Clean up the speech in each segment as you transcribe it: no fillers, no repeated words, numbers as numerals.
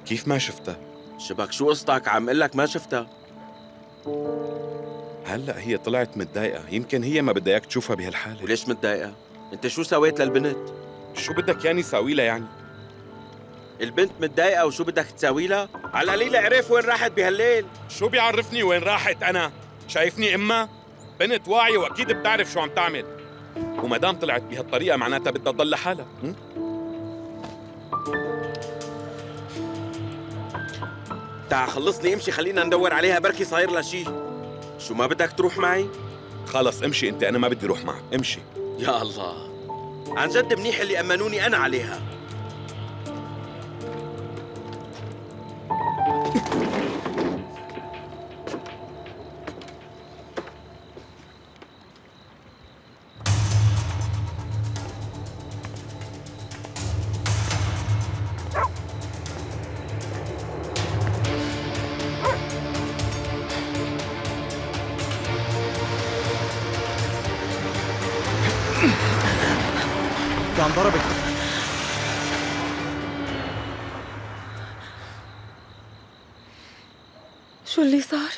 كيف ما شفتها؟ شبك شو قصتك؟ عم قل لك ما شفتها. هلا هي طلعت متضايقة، يمكن هي ما بدها اياك تشوفها بهالحالة. وليش متضايقة؟ انت شو سويت للبنت؟ شو بدك ياني ساوي لها يعني؟ البنت متضايقة وشو بدك تساوي لها؟ على القليل عرف وين راحت بهالليل. شو بيعرفني وين راحت أنا؟ شايفني إمها؟ بنت واعية وأكيد بتعرف شو عم تعمل، وما دام طلعت بهالطريقة معناتها بدها تضل لحالها. تعا خلصني امشي، خلينا ندور عليها، بركي صاير لها شي. شو ما بدك تروح معي؟ خلص امشي انت، انا ما بدي اروح معك، امشي. يا الله، عن جد منيح اللي امنوني انا عليها. كان ضربك. شو اللي صار؟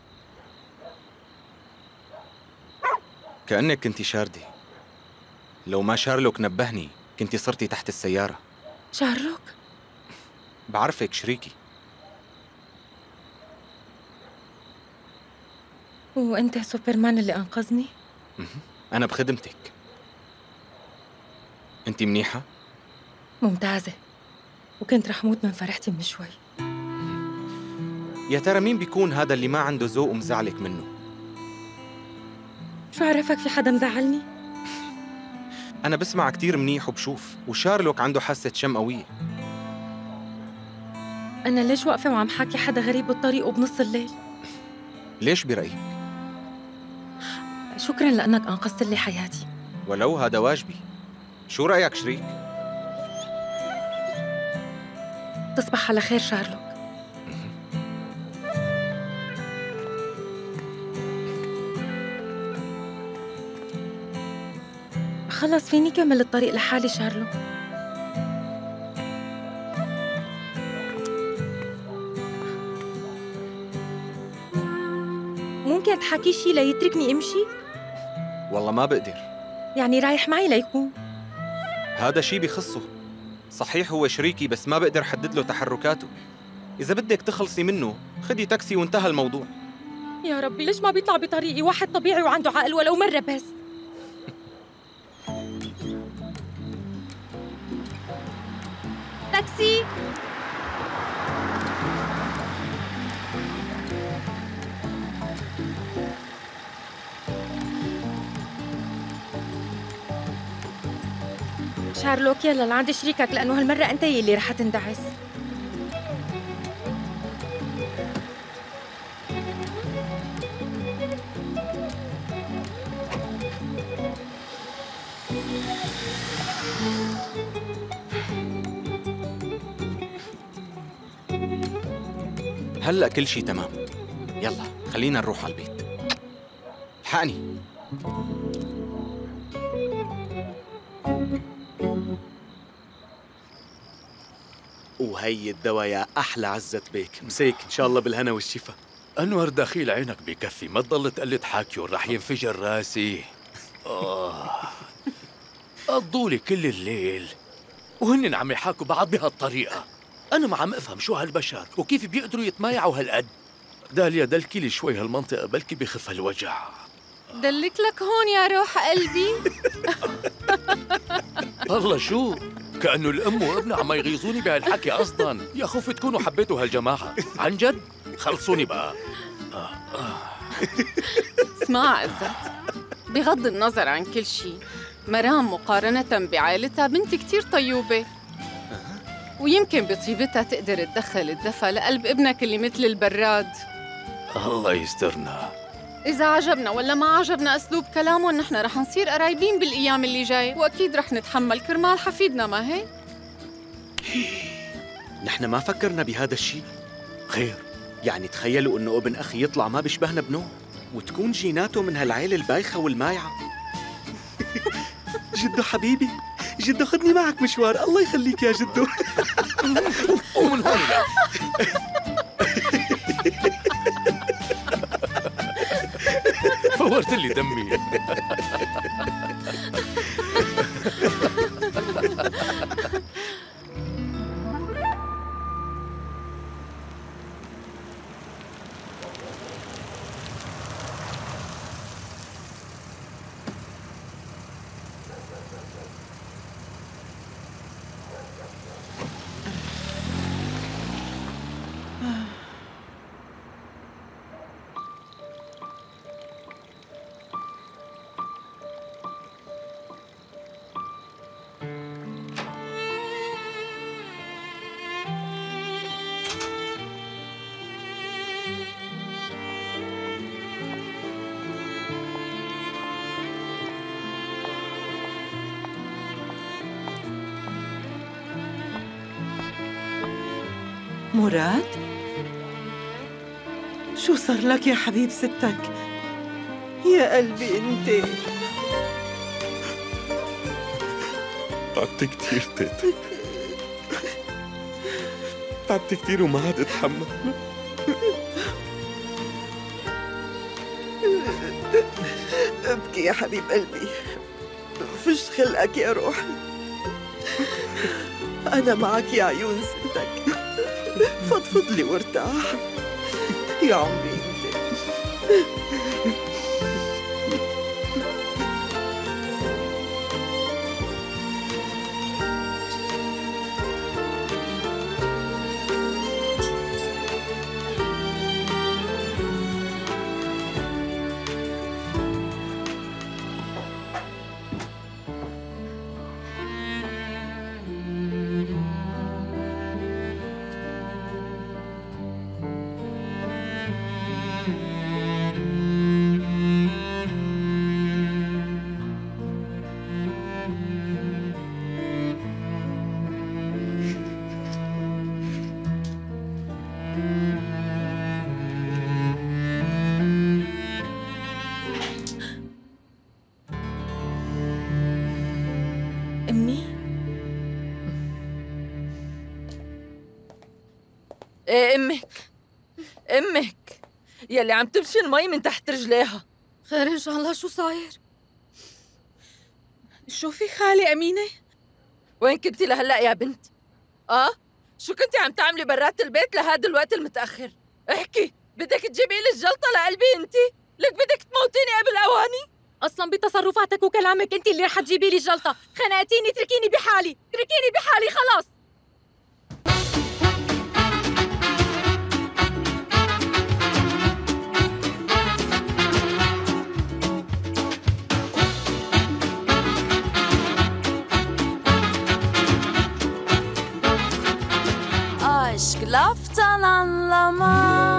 كأنك كنتي شاردة. لو ما شارلوك نبهني كنتي صرتي تحت السيارة. شارلوك؟ بعرفك شريكي. وأنت سوبرمان اللي أنقذني؟ أنا بخدمتك. أنتي منيحة؟ ممتازة، وكنت رح موت من فرحتي من شوي. يا ترى مين بيكون هذا اللي ما عنده ذوق ومزعلك منه؟ شو عرفك في حدا مزعلني؟ أنا بسمع كتير منيح وبشوف، وشارلوك عنده حاسة شم قوية. أنا ليش واقفة وعم حاكي حدا غريب بالطريق وبنص الليل؟ ليش برأيك؟ شكراً لأنك أنقذت لي حياتي. ولو هذا واجبي. شو رأيك شريك؟ تصبح على خير شارلوك. خلص فيني كمل الطريق لحالي شارلوك. ممكن تحكي شي ليتركني امشي؟ والله ما بقدر. يعني رايح معي ليكون؟ هذا شي بخصه. صحيح هو شريكي بس ما بقدر حدد له تحركاته. إذا بدك تخلصي منه خدي تاكسي وانتهى الموضوع. يا ربي ليش ما بيطلع بطريقي واحد طبيعي وعنده عقل ولو مرة بس؟ تاكسي. شارلوك يلا لعند شريكك لأنه هالمرة أنت اللي رح تندعس. هلأ كل شي تمام. يلا خلينا نروح على البيت. الحقني. وهي الدواء يا أحلى عزة بيك، مسيك إن شاء الله بالهنا والشفا. أنور دخيل عينك بكفي، ما تضل تقلد حاكيو رح ينفجر راسي. قضولي كل الليل وهن عم يحاكوا بعض بهالطريقة. أنا ما عم أفهم شو هالبشر وكيف بيقدروا يتمايعوا هالقد. داليا دلكي لي شوي هالمنطقة بلكي بخف هالوجع. دلك لك هون يا روح قلبي. الله شو؟ كأنه الأم وابنها عم يغيظوني بهالحكي أصلاً. يا خوف تكونوا حبيتوا هالجماعة. عن جد؟ خلصوني بقى. اسمع عزت، بغض النظر عن كل شيء، مرام مقارنة بعائلتها بنت كتير طيوبة، ويمكن بطيبتها تقدر تدخل الدفى لقلب ابنك اللي مثل البراد. الله يسترنا. إذا عجبنا ولا ما عجبنا أسلوب كلامه، نحن رح نصير قرايبين بالأيام اللي جاي، وأكيد رح نتحمل كرمال حفيدنا، ما هيك؟ نحن ما فكرنا بهذا الشيء. خير؟ يعني تخيلوا إنه ابن أخي يطلع ما بيشبهنا بنوع، وتكون جيناته من هالعيلة البايخة والمايعة. جدو حبيبي، جدو خدني معك مشوار. الله يخليك يا جدو. ومن هون لا. فورت لي دمي. مراد؟ شو صار لك يا حبيب ستك؟ يا قلبي انت. تعبت كتير تيتا، تعبت كتير وما عاد اتحمل. ابكي يا حبيب قلبي، فش خلقك يا روحي. أنا معك يا عيون ستك، فضفض لي وارتاح يا عمري انت. ايه امك يلي عم تمشي المي من تحت رجليها. خير ان شاء الله. شو صاير؟ شوفي خالي أمينة. وين كنتي لهلا يا بنت؟ شو كنتي عم تعملي برات البيت لهذا الوقت المتأخر؟ احكي، بدك تجيبي لي الجلطة لقلبي انت؟ لك بدك تموتيني قبل اواني؟ اصلا بتصرفاتك وكلامك انت اللي رح تجيبي لي الجلطة. خنقتيني، اتركيني بحالي، اتركيني بحالي خلاص. Aşk laftan anlamaz.